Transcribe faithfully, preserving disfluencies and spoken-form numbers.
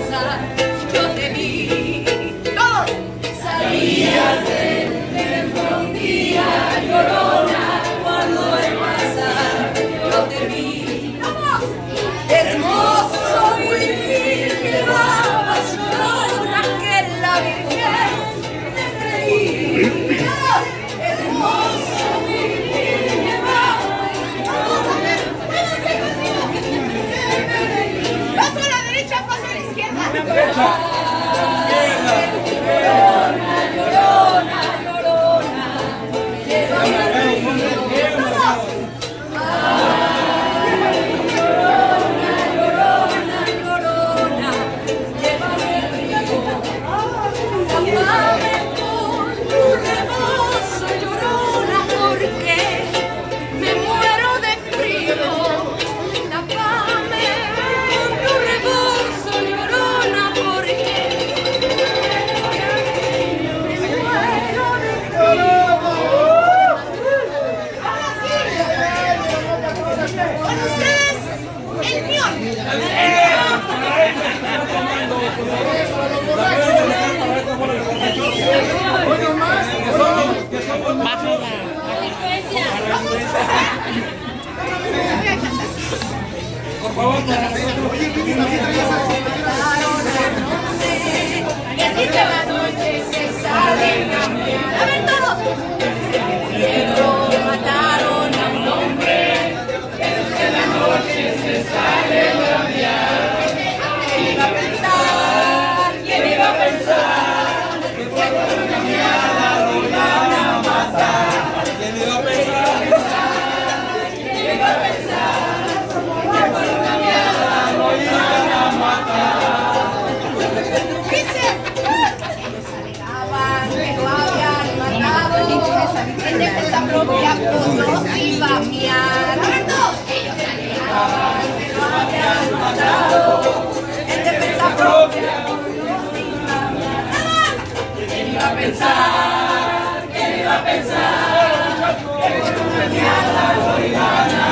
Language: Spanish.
pasar, yo te vi. ¡Todos! Sabías de, de un día, Llorona, cuando al pasar, yo te vi. ¡Todos! Hermoso vivir llevabas, Llorona, que la Virgen te creí. ¡Todos! Hermoso vivir llevabas. Paso a la derecha, paso a la izquierda. Llorona, Llorona, Llorona, llévame al río. ¡Todos! Llorona, Llorona, Llorona, llévame al río. Tápame con tu rebozo, Llorona, porque me muero de frío. Tápame con tu rebozo, Llorona, porque me muero de frío. Ahora sí. Con ustedes, el mío. Por favor, Y así que la noche se sale. A ver todos. Cielo, mataron a un hombre. Que la noche se sale a cambiar. ¿Quién iba a pensar? ¿Quién iba a pensar? Que por una mirada lo iban a matar. ¿quién iba a pensar? ¿Quién iba a pensar? Que por una mirada lo iban a matar. Dice ellos alegaban que lo habían matado en defensa propia, pues nos iba a miar. Ellos alegaban que lo habían matado en defensa propia, pues nos iba a miar. ¿Quién iba a pensar? ¿Quién iba a pensar? Que por una mirada lo iban a